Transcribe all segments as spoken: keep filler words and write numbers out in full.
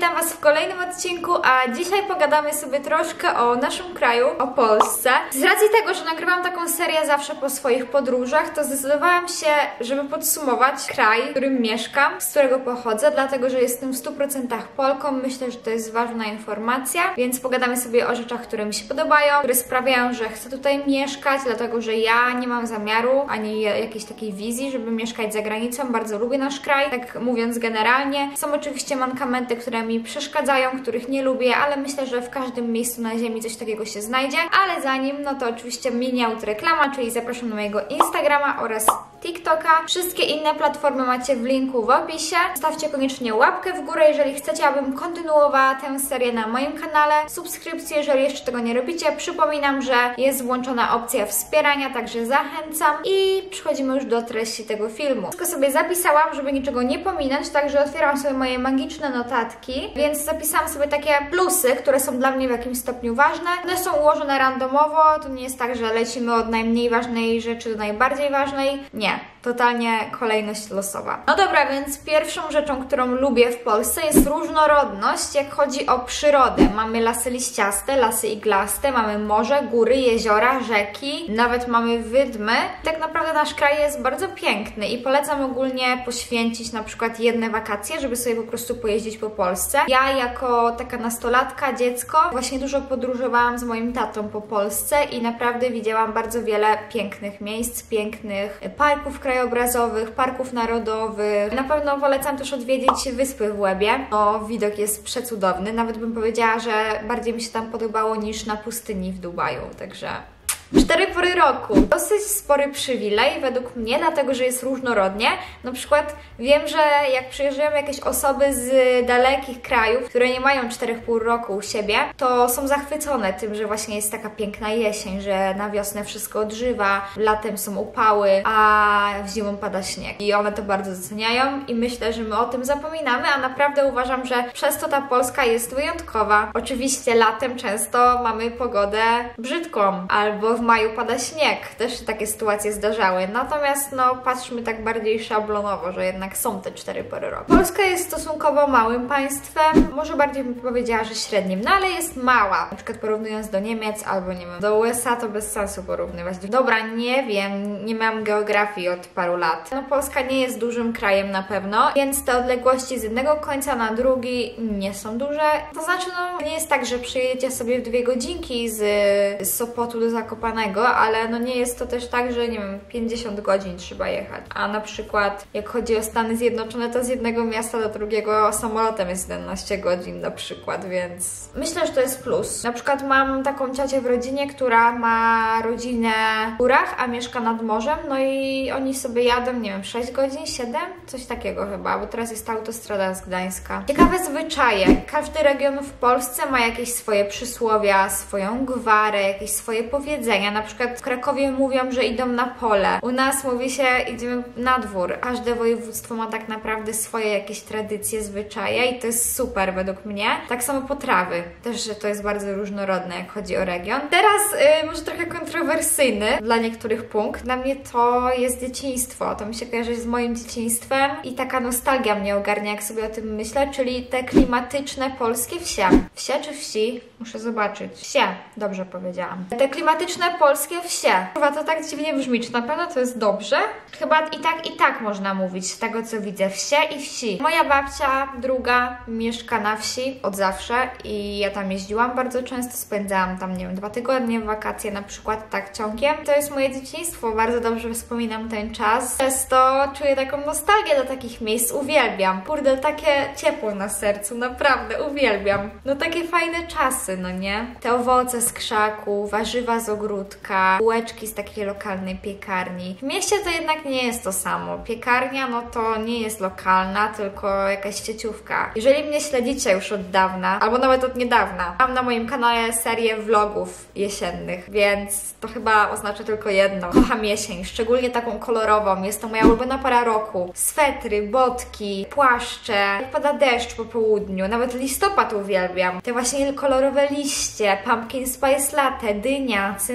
witam Was w kolejnym odcinku, a dzisiaj pogadamy sobie troszkę o naszym kraju, o Polsce. Z racji tego, że nagrywam taką serię zawsze po swoich podróżach, to zdecydowałam się, żeby podsumować kraj, w którym mieszkam, z którego pochodzę, dlatego, że jestem w stu procentach Polką. Myślę, że to jest ważna informacja, więc pogadamy sobie o rzeczach, które mi się podobają, które sprawiają, że chcę tutaj mieszkać, dlatego, że ja nie mam zamiaru, ani jakiejś takiej wizji, żeby mieszkać za granicą. Bardzo lubię nasz kraj, tak mówiąc generalnie. Są oczywiście mankamenty, które mi przeszkadzają, których nie lubię, ale myślę, że w każdym miejscu na ziemi coś takiego się znajdzie. Ale zanim, no to oczywiście mini reklama, czyli zapraszam na mojego Instagrama oraz TikToka. Wszystkie inne platformy macie w linku w opisie. Stawcie koniecznie łapkę w górę, jeżeli chcecie, abym kontynuowała tę serię na moim kanale. Subskrypcję, jeżeli jeszcze tego nie robicie. Przypominam, że jest włączona opcja wspierania, także zachęcam. I przechodzimy już do treści tego filmu. Wszystko sobie zapisałam, żeby niczego nie pominąć, także otwieram sobie moje magiczne notatki, więc zapisałam sobie takie plusy, które są dla mnie w jakimś stopniu ważne. One są ułożone randomowo, to nie jest tak, że lecimy od najmniej ważnej rzeczy do najbardziej ważnej. Nie. Totalnie kolejność losowa. No dobra, więc pierwszą rzeczą, którą lubię w Polsce, jest różnorodność, jak chodzi o przyrodę. Mamy lasy liściaste, lasy iglaste, mamy morze, góry, jeziora, rzeki, nawet mamy wydmy. Tak naprawdę nasz kraj jest bardzo piękny i polecam ogólnie poświęcić na przykład jedne wakacje, żeby sobie po prostu pojeździć po Polsce. Ja jako taka nastolatka, dziecko, właśnie dużo podróżowałam z moim tatą po Polsce i naprawdę widziałam bardzo wiele pięknych miejsc, pięknych parków krajobrazowych, parków narodowych. Na pewno polecam też odwiedzić wyspy w Łebie, bo widok jest przecudowny. Nawet bym powiedziała, że bardziej mi się tam podobało niż na pustyni w Dubaju, także... Cztery pory roku. Dosyć spory przywilej według mnie, dlatego że jest różnorodnie. Na przykład wiem, że jak przyjeżdżają jakieś osoby z dalekich krajów, które nie mają czterech pór roku u siebie, to są zachwycone tym, że właśnie jest taka piękna jesień, że na wiosnę wszystko odżywa, latem są upały, a w zimą pada śnieg. I one to bardzo doceniają i myślę, że my o tym zapominamy, a naprawdę uważam, że przez to ta Polska jest wyjątkowa. Oczywiście latem często mamy pogodę brzydką, albo w maju pada śnieg. Też się takie sytuacje zdarzały. Natomiast no patrzmy tak bardziej szablonowo, że jednak są te cztery pory roku. Polska jest stosunkowo małym państwem. Może bardziej bym powiedziała, że średnim. No ale jest mała. Na przykład porównując do Niemiec albo nie wiem, do U S A to bez sensu porównywać. Dobra, nie wiem. Nie mam geografii od paru lat. No Polska nie jest dużym krajem na pewno, więc te odległości z jednego końca na drugi nie są duże. To znaczy no nie jest tak, że przyjedziecie sobie w dwie godzinki z, z Sopotu do Zakopanego, ale no nie jest to też tak, że nie wiem, pięćdziesiąt godzin trzeba jechać. A na przykład jak chodzi o Stany Zjednoczone, to z jednego miasta do drugiego samolotem jest jedenaście godzin na przykład, więc myślę, że to jest plus. Na przykład mam taką ciocię w rodzinie, która ma rodzinę w górach, a mieszka nad morzem, no i oni sobie jadą, nie wiem, sześć godzin, siedem? Coś takiego chyba, bo teraz jest autostrada z Gdańska. Ciekawe zwyczaje. Każdy region w Polsce ma jakieś swoje przysłowia, swoją gwarę, jakieś swoje powiedzenia. Na przykład w Krakowie mówią, że idą na pole. U nas mówi się, idziemy na dwór. Każde województwo ma tak naprawdę swoje jakieś tradycje, zwyczaje i to jest super według mnie. Tak samo potrawy. Też, że to jest bardzo różnorodne, jak chodzi o region. Teraz yy, może trochę kontrowersyjny dla niektórych punkt. Dla mnie to jest dzieciństwo. To mi się kojarzy z moim dzieciństwem i taka nostalgia mnie ogarnia, jak sobie o tym myślę, czyli te klimatyczne polskie wsie. Wsie czy wsi? Muszę zobaczyć. Wsie, dobrze powiedziałam. Te klimatyczne polskie wsie. Chyba to tak dziwnie brzmi, czy na pewno to jest dobrze? Chyba i tak, i tak można mówić, z tego co widzę. Wsie i wsi. Moja babcia, druga, mieszka na wsi od zawsze i ja tam jeździłam bardzo często, spędzałam tam, nie wiem, dwa tygodnie w wakacje na przykład, tak ciągiem. To jest moje dzieciństwo, bardzo dobrze wspominam ten czas. Przez to czuję taką nostalgię do takich miejsc, uwielbiam. Kurde, takie ciepło na sercu, naprawdę, uwielbiam. No takie fajne czasy, no nie? Te owoce z krzaku, warzywa z ogródka, bułeczki z takiej lokalnej piekarni. W mieście to jednak nie jest to samo. Piekarnia, no to nie jest lokalna, tylko jakaś sieciówka. Jeżeli mnie śledzicie już od dawna, albo nawet od niedawna, mam na moim kanale serię vlogów jesiennych, więc to chyba oznacza tylko jedno. Kocham jesień, szczególnie taką kolorową. Jest to moja ulubiona pora roku. Swetry, botki, płaszcze, jak pada deszcz po południu, nawet listopad uwielbiam. Te właśnie kolorowe liście, pumpkin spice latte, dynia, cynamonka,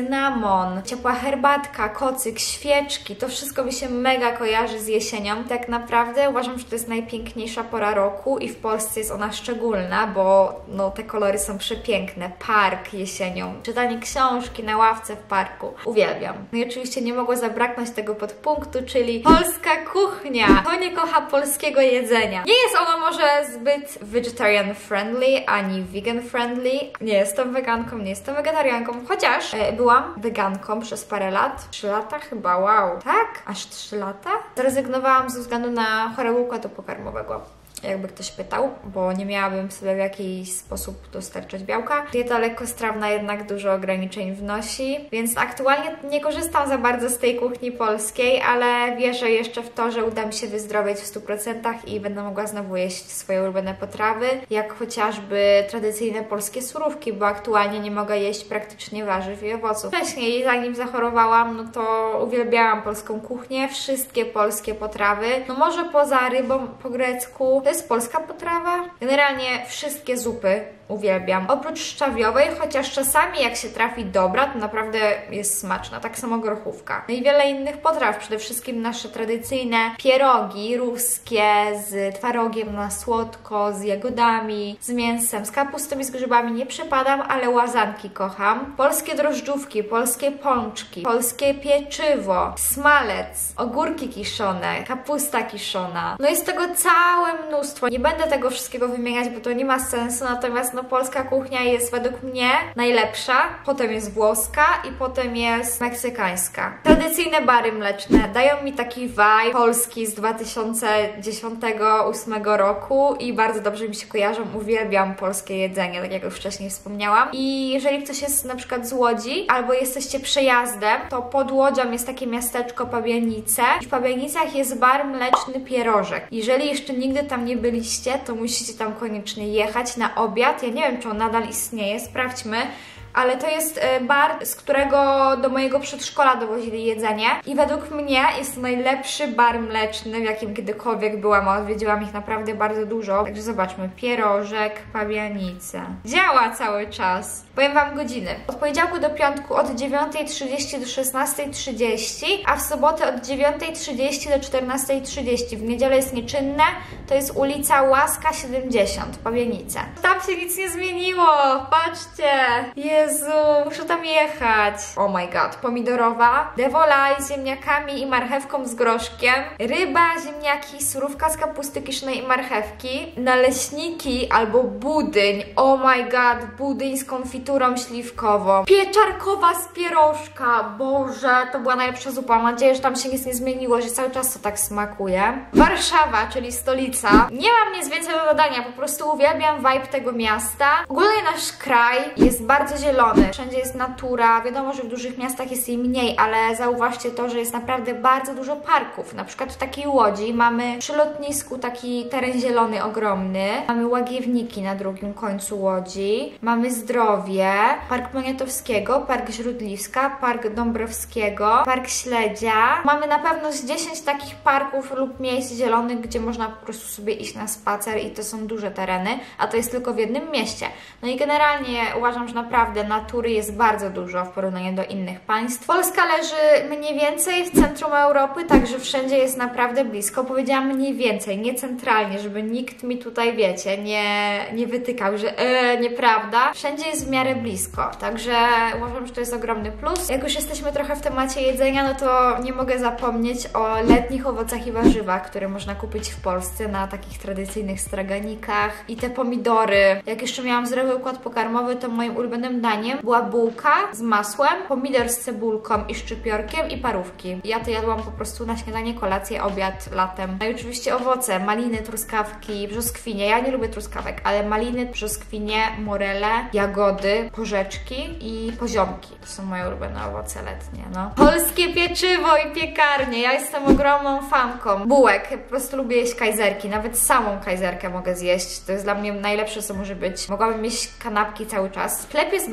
cynamon, ciepła herbatka, kocyk, świeczki, to wszystko mi się mega kojarzy z jesienią. Tak naprawdę uważam, że to jest najpiękniejsza pora roku i w Polsce jest ona szczególna, bo no, te kolory są przepiękne. Park jesienią, czytanie książki na ławce w parku. Uwielbiam. No i oczywiście nie mogło zabraknąć tego podpunktu, czyli polska kuchnia. Kto nie kocha polskiego jedzenia? Nie jest ono może zbyt vegetarian friendly, ani vegan friendly. Nie jestem weganką, nie jestem wegetarianką, chociaż e, byłam weganką przez parę lat. trzy lata chyba, wow. Tak? Aż trzy lata? Zrezygnowałam ze względu na chorobę układu pokarmowego. Jakby ktoś pytał, bo nie miałabym sobie w jakiś sposób dostarczać białka. Dieta lekkostrawna jednak dużo ograniczeń wnosi, więc aktualnie nie korzystam za bardzo z tej kuchni polskiej, ale wierzę jeszcze w to, że uda mi się wyzdrowieć w stu procentach i będę mogła znowu jeść swoje ulubione potrawy, jak chociażby tradycyjne polskie surówki, bo aktualnie nie mogę jeść praktycznie warzyw i owoców. Wcześniej, zanim zachorowałam, no to uwielbiałam polską kuchnię, wszystkie polskie potrawy, no może poza rybą po grecku. To jest polska potrawa. Generalnie wszystkie zupy uwielbiam. Oprócz szczawiowej, chociaż czasami jak się trafi dobra, to naprawdę jest smaczna. Tak samo grochówka. No i wiele innych potraw. Przede wszystkim nasze tradycyjne pierogi ruskie z twarogiem na słodko, z jagodami, z mięsem, z kapustą i z grzybami nie przepadam, ale łazanki kocham. Polskie drożdżówki, polskie pączki, polskie pieczywo, smalec, ogórki kiszone, kapusta kiszona. No jest tego całe mnóstwo. Nie będę tego wszystkiego wymieniać, bo to nie ma sensu, natomiast no polska kuchnia jest według mnie najlepsza, potem jest włoska i potem jest meksykańska. Tradycyjne bary mleczne dają mi taki vibe polski z dwa tysiące dziesiątego do dwa tysiące ósmego roku i bardzo dobrze mi się kojarzą. Uwielbiam polskie jedzenie, tak jak już wcześniej wspomniałam. I jeżeli ktoś jest na przykład z Łodzi albo jesteście przejazdem, to pod Łodzią jest takie miasteczko Pabianice i w Pabianicach jest bar mleczny Pierożek. Jeżeli jeszcze nigdy tam nie byliście, to musicie tam koniecznie jechać na obiad. Ja nie wiem, czy on nadal istnieje, sprawdźmy. Ale to jest bar, z którego do mojego przedszkola dowozili jedzenie i według mnie jest to najlepszy bar mleczny, w jakim kiedykolwiek byłam, a odwiedziłam ich naprawdę bardzo dużo. Także zobaczmy, Pierożek, Pabianice. Działa cały czas. Powiem Wam godziny. Od poniedziałku do piątku od dziewiątej trzydzieści do szesnastej trzydzieści, a w sobotę od dziewiątej trzydzieści do czternastej trzydzieści. W niedzielę jest nieczynne, to jest ulica Łaska siedemdziesiąt, Pabianice. Tam się nic nie zmieniło, patrzcie! Jezu, muszę tam jechać. Oh my god. Pomidorowa, devolaj z ziemniakami i marchewką z groszkiem, ryba, ziemniaki, surówka z kapusty kiszonej i marchewki, naleśniki albo budyń. Oh my god, budyń z konfiturą śliwkową, pieczarkowa z pierożka. Boże, to była najlepsza zupa. Mam nadzieję, że tam się nic nie zmieniło, że cały czas to tak smakuje. Warszawa, czyli stolica. Nie mam nic więcej do dodania, po prostu uwielbiam vibe tego miasta. Ogólnie nasz kraj jest bardzo zielony. Wszędzie jest natura. Wiadomo, że w dużych miastach jest jej mniej, ale zauważcie to, że jest naprawdę bardzo dużo parków. Na przykład w takiej Łodzi mamy przy lotnisku taki teren zielony ogromny. Mamy Łagiewniki na drugim końcu Łodzi. Mamy Zdrowie, Park Poniatowskiego, Park Źródliwska, Park Dąbrowskiego, Park Śledzia. Mamy na pewno z dziesięć takich parków lub miejsc zielonych, gdzie można po prostu sobie iść na spacer i to są duże tereny, a to jest tylko w jednym mieście. No i generalnie uważam, że naprawdę natury jest bardzo dużo w porównaniu do innych państw. Polska leży mniej więcej w centrum Europy, także wszędzie jest naprawdę blisko. Powiedziałam mniej więcej, nie centralnie, żeby nikt mi tutaj, wiecie, nie, nie wytykał, że e, nieprawda. Wszędzie jest w miarę blisko, także uważam, że to jest ogromny plus. Jak już jesteśmy trochę w temacie jedzenia, no to nie mogę zapomnieć o letnich owocach i warzywach, które można kupić w Polsce na takich tradycyjnych straganikach. I te pomidory. Jak jeszcze miałam zdrowy układ pokarmowy, to moim ulubionym daniem była bułka z masłem, pomidor z cebulką i szczypiorkiem i parówki. Ja to jadłam po prostu na śniadanie, kolację, obiad, latem. No i oczywiście owoce, maliny, truskawki, brzoskwinie. Ja nie lubię truskawek, ale maliny, brzoskwinie, morele, jagody, porzeczki i poziomki. To są moje ulubione owoce letnie, no. Polskie pieczywo i piekarnie. Ja jestem ogromną fanką bułek. Ja po prostu lubię jeść kajzerki. Nawet samą kajzerkę mogę zjeść. To jest dla mnie najlepsze, co może być. Mogłabym jeść kanapki cały czas. Sklep jest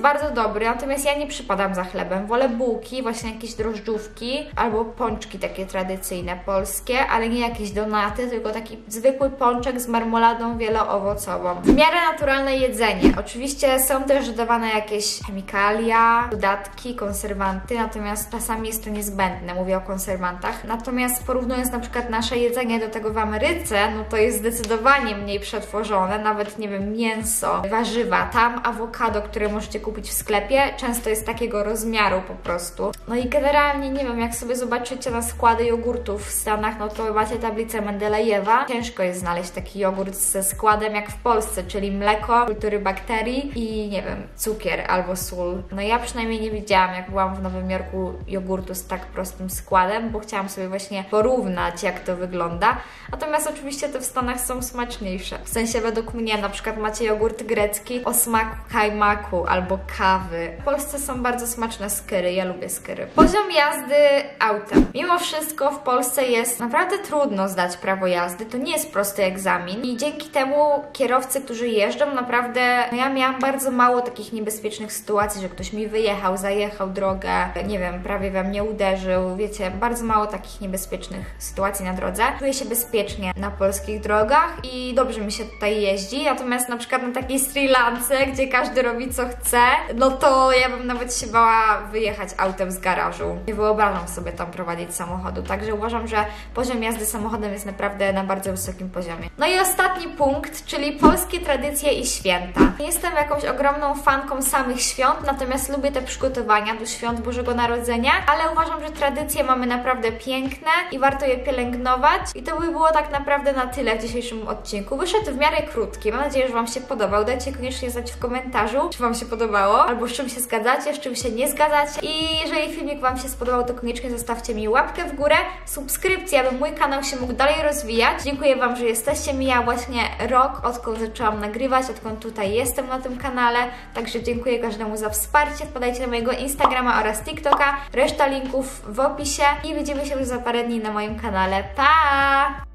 bardzo dobry, natomiast ja nie przypadam za chlebem. Wolę bułki, właśnie jakieś drożdżówki albo pączki takie tradycyjne polskie, ale nie jakieś donaty, tylko taki zwykły pączek z marmoladą wieloowocową. W miarę naturalne jedzenie. Oczywiście są też dodawane jakieś chemikalia, dodatki, konserwanty, natomiast czasami jest to niezbędne, mówię o konserwantach. Natomiast porównując na przykład nasze jedzenie do tego w Ameryce, no to jest zdecydowanie mniej przetworzone, nawet nie wiem, mięso, warzywa, tam awokado, które możecie kupić w sklepie, często jest takiego rozmiaru po prostu. No i generalnie, nie wiem, jak sobie zobaczycie na składy jogurtów w Stanach, no to macie tablicę Mendelejewa. Ciężko jest znaleźć taki jogurt ze składem jak w Polsce, czyli mleko, kultury bakterii i nie wiem, cukier albo sól. No ja przynajmniej nie widziałam, jak byłam w Nowym Jorku, jogurtu z tak prostym składem, bo chciałam sobie właśnie porównać, jak to wygląda. Natomiast oczywiście te w Stanach są smaczniejsze. W sensie według mnie na przykład macie jogurt grecki o smaku kajmaku albo kawy. W Polsce są bardzo smaczne skyry, ja lubię skyry. Poziom jazdy autem. Mimo wszystko w Polsce jest naprawdę trudno zdać prawo jazdy, to nie jest prosty egzamin i dzięki temu kierowcy, którzy jeżdżą, naprawdę, no ja miałam bardzo mało takich niebezpiecznych sytuacji, że ktoś mi wyjechał, zajechał drogę, nie wiem, prawie we mnie uderzył, wiecie, bardzo mało takich niebezpiecznych sytuacji na drodze. Czuję się bezpiecznie na polskich drogach i dobrze mi się tutaj jeździ, natomiast na przykład na takiej Sri Lance, gdzie każdy robi co chce, no to ja bym nawet się bała wyjechać autem z garażu. Nie wyobrażam sobie tam prowadzić samochodu, także uważam, że poziom jazdy samochodem jest naprawdę na bardzo wysokim poziomie. No i ostatni punkt, czyli polskie tradycje i święta. Nie jestem jakąś ogromną fanką samych świąt, natomiast lubię te przygotowania do świąt Bożego Narodzenia, ale uważam, że tradycje mamy naprawdę piękne i warto je pielęgnować. I to by było tak naprawdę na tyle w dzisiejszym odcinku. Wyszedł w miarę krótki, mam nadzieję, że Wam się podobał. Dajcie koniecznie znać w komentarzu, czy Wam się podobało, albo z czym się zgadzacie, z czym się nie zgadzacie. I jeżeli filmik Wam się spodobał, to koniecznie zostawcie mi łapkę w górę, subskrypcję, aby mój kanał się mógł dalej rozwijać. Dziękuję Wam, że jesteście. Mija właśnie rok, odkąd zaczęłam nagrywać, odkąd tutaj jestem na tym kanale, także dziękuję każdemu za wsparcie. Wpadajcie na mojego Instagrama oraz TikToka, reszta linków w opisie i widzimy się już za parę dni na moim kanale. Pa!